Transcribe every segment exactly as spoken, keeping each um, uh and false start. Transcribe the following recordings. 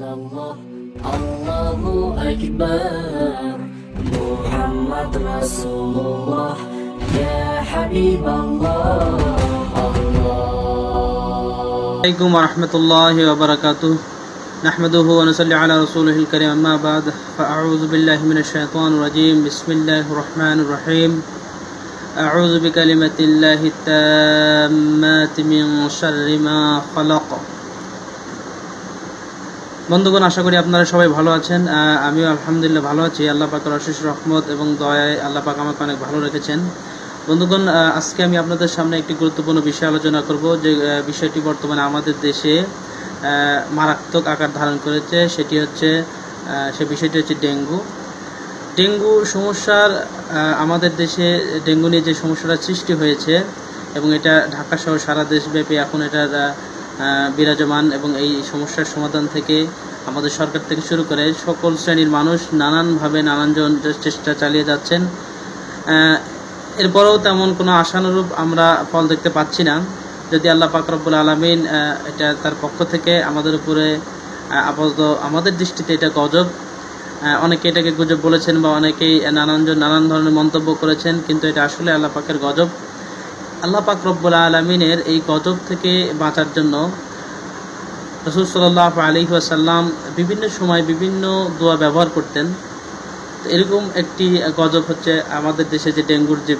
illallah, Allahu Akbar, Muhammad Rasulullah, Ya Habiballah. Assalamualaikum warahmatullahi wabarakatuh. Nahmaduhu wa nusalli ala rasulihil karim, amma ba'd. Fa'a'udhu billahi minash shaitanir rajim. Bismillahir rahmanir rahim. A'udhu bi kalimatillahi tammati min sharri ma khalaq. বন্ধুগণ, আশা করি আপনারা সবাই ভালো আছেন। আমিও আলহামদুলিল্লাহ ভালো আছি। আল্লাহ পাকের অশেষ রহমত এবং দয়ায় আল্লাহ পাক আমাকে অনেক ভালো রেখেছেন। বন্ধুগণ, আজকে আমি আপনাদের সামনে একটি গুরুত্বপূর্ণ বিষয় আলোচনা করব, যে বিষয়টি বর্তমানে আমাদের দেশে মারাত্মক আকার ধারণ করেছে। সেটি হচ্ছে সে বিষয়টি হচ্ছে ডেঙ্গু। ডেঙ্গু সমস্যার আমাদের দেশে ডেঙ্গু নিয়ে যে সমস্যাটা সৃষ্টি হয়েছে এবং এটা ঢাকা সহ সারা দেশব্যাপী এখন এটার বিরাজমান, এবং এই সমস্যার সমাধান থেকে আমাদের সরকার থেকে শুরু করে সকল শ্রেণীর মানুষ নানানভাবে নানানজন চেষ্টা চালিয়ে যাচ্ছেন। এরপরেও তেমন কোনো আশানুরূপ আমরা ফল দেখতে পাচ্ছি না। যদি আল্লাহ পাক রব্বুল আলামিন এটা তার পক্ষ থেকে আমাদের উপরে আপাতত আমাদের দৃষ্টিতে এটা গজব, অনেকে এটাকে গুজব বলেছেন বা অনেকেই নানানজন নানান ধরনের মন্তব্য করেছেন, কিন্তু এটা আসলে আল্লাহ পাকের গজব। আল্লাহ পাক রব্বুল আলামিনের এই গজব থেকে বাঁচার জন্য রাসূল সাল্লাল্লাহু আলাইহি ওয়াসাল্লাম বিভিন্ন সময় বিভিন্ন দোয়া ব্যবহার করতেন। এরকম একটি গজব হচ্ছে আমাদের দেশে যে ডেঙ্গুর যে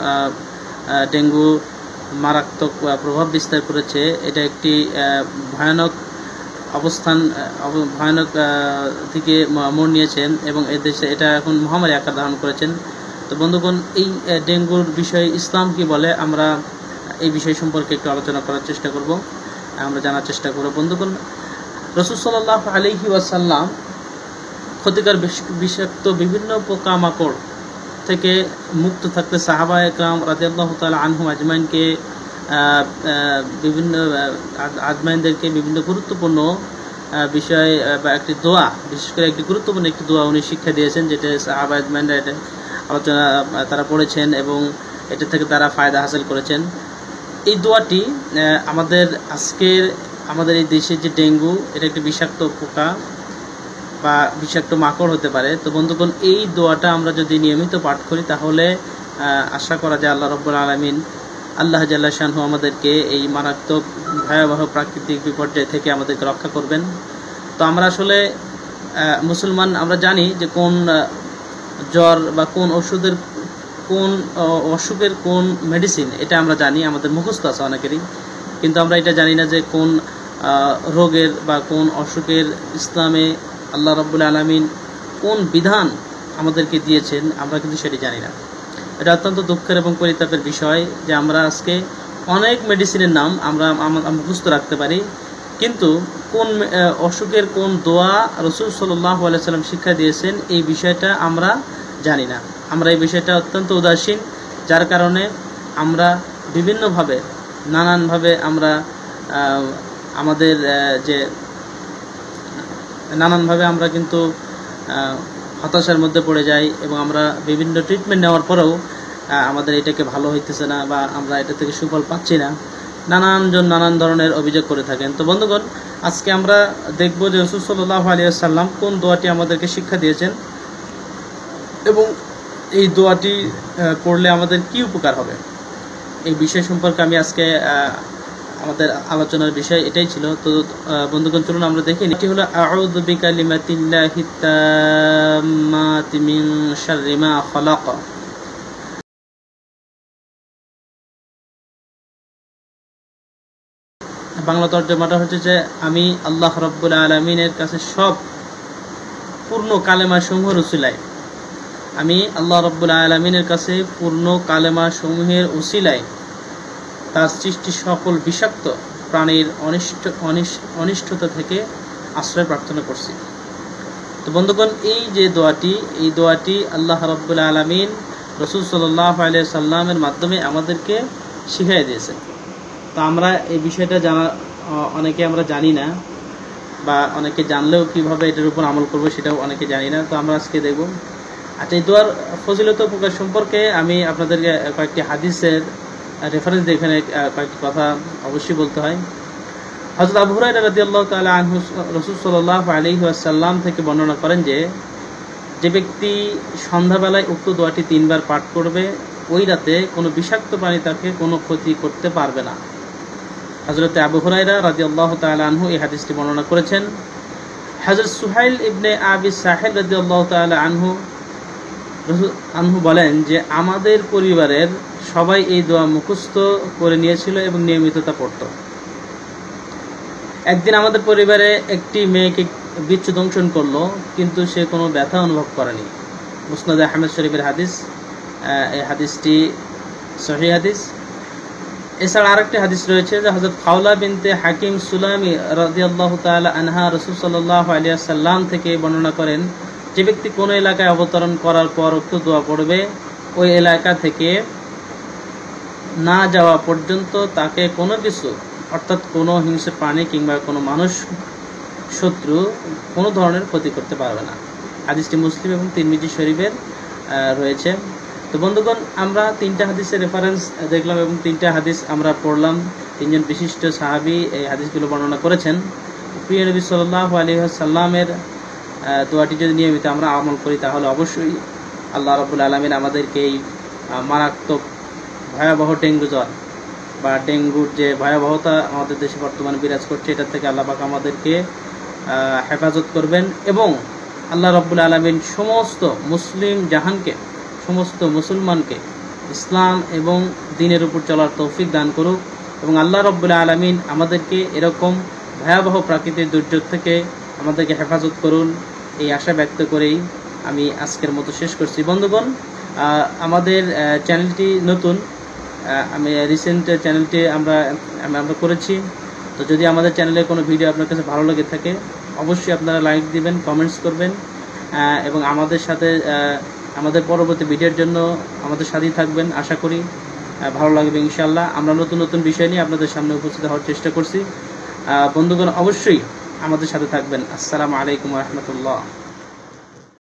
ডেঙ্গু মারাত্মক প্রভাব বিস্তার করেছে। এটা একটি ভয়ানক অবস্থান ভয়ানক থেকে মোড় নিয়েছেন এবং এ দেশে এটা এখন মহামারী আকার ধারণ করেছেন। তো বন্ধুগণ, এই ডেঙ্গুর বিষয়ে ইসলাম কি বলে, আমরা এই বিষয় সম্পর্কে একটু আলোচনা করার চেষ্টা করব, আমরা জানার চেষ্টা করব। বন্ধুগণ, রাসূল সাল্লাল্লাহু আলাইহি ওয়াসাল্লাম ক্ষতিকর বিষাক্ত বিভিন্ন পোকামাকড় থেকে মুক্ত থাকতে সাহাবায়ে কেরাম রাদিয়াল্লাহু তাআলা আনহুম আজমাইনকে বিভিন্ন আজমাইনদেরকে বিভিন্ন গুরুত্বপূর্ণ বিষয় বা একটি দোয়া, বিশেষ করে একটি গুরুত্বপূর্ণ একটি দোয়া উনি শিক্ষা দিয়েছেন, যেটা সাহাবা আজমাইনরা এটা আলোচনা তারা পড়েছেন এবং এটা থেকে তারা ফায়দা হাসিল করেছেন। এই দোয়াটি আমাদের আজকের আমাদের এই দেশে যে ডেঙ্গু, এটা একটি বিষাক্ত পোকা বা বিষাক্ত মাকড় হতে পারে। তো বন্ধুগণ, এই দোয়াটা আমরা যদি নিয়মিত পাঠ করি তাহলে আশা করা যায় আল্লাহ রাব্বুল আলামিন আল্লাহ জাল্লা শানহু আমাদেরকে এই মারাত্মক ভয়াবহ প্রাকৃতিক বিপর্যয় থেকে আমাদেরকে রক্ষা করবেন। তো আমরা আসলে মুসলমান, আমরা জানি যে কোন জ্বর বা কোন ওষুধের কোন অসুখের কোন মেডিসিন, এটা আমরা জানি, আমাদের মুখস্থ আছে অনেকেরই, কিন্তু আমরা এটা জানি না যে কোন রোগের বা কোন অসুখের ইসলামে আল্লাহ রাব্বুল আলামিন কোন বিধান আমাদেরকে দিয়েছেন, আমরা কিন্তু সেটি জানি না। এটা অত্যন্ত দুঃখের এবং পরিতাপের বিষয় যে আমরা আজকে অনেক মেডিসিনের নাম আমরা মুখস্থ রাখতে পারি, কিন্তু কোন অসুখের কোন দোয়া রাসূল সাল্লাল্লাহু আলাইহি ওয়াসাল্লাম শিক্ষা দিয়েছেন এই বিষয়টা আমরা জানি না। আমরা এই বিষয়টা অত্যন্ত উদাসীন, যার কারণে আমরা বিভিন্নভাবে নানানভাবে আমরা আমাদের যে নানানভাবে আমরা কিন্তু হতাশার মধ্যে পড়ে যাই এবং আমরা বিভিন্ন ট্রিটমেন্ট নেওয়ার পরেও আমাদের এটাকে ভালো হইতেছে না বা আমরা এটা থেকে সুফল পাচ্ছি না। নানানজন নানান ধরনের অভিযোগ করে থাকেন। তো বন্ধুগণ, আজকে আমরা দেখব যে রাসূল সাল্লাল্লাহু আলাইহি ওয়াসাল্লাম কোন দোয়াটি আমাদেরকে শিক্ষা দিয়েছেন এবং এই দোয়াটি করলে আমাদের কি উপকার হবে, এই বিষয় সম্পর্কে আমি আজকে আমাদের আলোচনার বিষয় এটাই ছিল। তো বন্ধুগণ, চলুন আমরা দেখি। এটি হলো আউযু বিকালিমাতিল্লাহি তাম্মাতি মিন শাররি মা খালাক। বাংলা তর্জমাটা হচ্ছে যে আমি আল্লাহ রাব্বুল আলামিনের কাছে সব পূর্ণ কালেমা সমূহের উসিলায় আমি আল্লাহ রাব্বুল আলামিনের কাছে পূর্ণ কালেমা সমূহের উসিলায় তার সৃষ্টি সকল বিষাক্ত প্রাণীর অনিষ্ট অনিষ্টতা থেকে আশ্রয় প্রার্থনা করছি। তো বন্ধুগণ, এই যে দোয়াটি, এই দোয়াটি আল্লাহ রাব্বুল আলামিন রাসূল সাল্লাল্লাহু আলাইহি সাল্লামের মাধ্যমে আমাদেরকে শিখিয়ে দিয়েছেন। তো আমরা এই বিষয়টা জানা অনেকে আমরা জানি না, বা অনেকে জানলেও কীভাবে এটার উপর আমল করবো সেটাও অনেকে জানি না। তো আমরা আজকে দেখব। আচ্ছা, এই দোয়ার ফজিলত উপকার সম্পর্কে আমি আপনাদেরকে কয়েকটি হাদিসের রেফারেন্স দিয়ে এখানে কয়েকটি কথা অবশ্যই বলতে হয়। হযরত আবু হুরায়রা রাদিয়াল্লাহু তাআলা আনহু রাসূল সাল্লাল্লাহু আলাইহি ওয়াসাল্লাম থেকে বর্ণনা করেন যে যে ব্যক্তি সন্ধ্যাবেলায় উক্ত দোয়াটি তিনবার পাঠ করবে ওই রাতে কোনো বিষাক্ত প্রাণী তাকে কোনো ক্ষতি করতে পারবে না। হযরত আবু হুরায়রা রাদিয়াল্লাহু তাআলা আনহু এই হাদিসটি বর্ণনা করেছেন। হযরত সুহাইল ইবনে আবি সাহিল রাদিয়াল্লাহু তাআলা আনহু আনহু বলেন যে আমাদের পরিবারের সবাই এই দোয়া মুখস্থ করে নিয়েছিল এবং নিয়মিত তা পড়ত। একদিন আমাদের পরিবারে একটি মেয়েকে বিচ্ছু দংশন করলো, কিন্তু সে কোনো ব্যথা অনুভব করেনি। মুসনাদে আহমদ শরীফের হাদিস, এই হাদিসটি সহিহ হাদিস। এছাড়া আরেকটি হাদিস রয়েছে যে হযরত খাওলা বিনতে হাকিম সুলামি রাদিয়াল্লাহু তাআলা আনহা রাসূল সাল্লাল্লাহু আলাইহি ওয়াসাল্লাম থেকে বর্ণনা করেন যে ব্যক্তি কোনো এলাকায় অবতরণ করার পর উক্ত দোয়া পড়বে ওই এলাকা থেকে না যাওয়া পর্যন্ত তাকে কোনো কিছু অর্থাৎ কোনো হিংস্র প্রাণী কিংবা কোনো মানুষ শত্রু কোনো ধরনের ক্ষতি করতে পারবে না। হাদিসটি মুসলিম এবং তিরমিজি শরীফের রয়েছে। তো বন্ধুগণ, আমরা তিনটা হাদিসের রেফারেন্স দেখলাম এবং তিনটা হাদিস আমরা পড়লাম। তিনজন বিশিষ্ট সাহাবী এই হাদিসগুলো বর্ণনা করেছেন। প্রিয় নবী সাল্লাল্লাহু আলাইহি ওয়াসাল্লামের দোয়াটি যদি নিয়মিত আমরা আমল করি তাহলে অবশ্যই আল্লাহ রাব্বুল আলামিন আমাদেরকে এই মারাত্মক ভয়াবহ ডেঙ্গু জ্বর বা ডেঙ্গুর যে ভয়াবহতা আমাদের দেশে বর্তমানে বিরাজ করছে এটা থেকে আল্লাহ পাক আমাদেরকে হেফাজত করবেন এবং আল্লাহ রাব্বুল আলামিন সমস্ত মুসলিম জাহানকে, সমস্ত মুসলমানকে ইসলাম এবং দ্বীনের উপর চলার তৌফিক দান করুক এবং আল্লাহ রাব্বুল আলামিন আমাদেরকে এরকম ভয়াবহ প্রাকৃতিক দুর্যোগ থেকে আমাদেরকে হেফাজত করুন, এই আশা ব্যক্ত করেই আমি আজকের মতো শেষ করছি। বন্ধুগণ, আমাদের চ্যানেলটি নতুন, আমি রিসেন্ট চ্যানেলটি আমরা আমরা করেছি। তো যদি আমাদের চ্যানেলের কোনো ভিডিও আপনার কাছে ভালো লেগে থাকে অবশ্যই আপনারা লাইক দিবেন, কমেন্টস করবেন এবং আমাদের সাথে আমাদের পরবর্তী ভিডিওর জন্য আমাদের সাথেই থাকবেন। আশা করি ভালো লাগবে ইনশাআল্লাহ। আমরা নতুন নতুন বিষয় নিয়ে আপনাদের সামনে উপস্থিত হওয়ার চেষ্টা করছি। বন্ধুগণ, অবশ্যই আমাদের সাথে থাকবেন। আসসালামু আলাইকুম ওয়া রাহমাতুল্লাহ।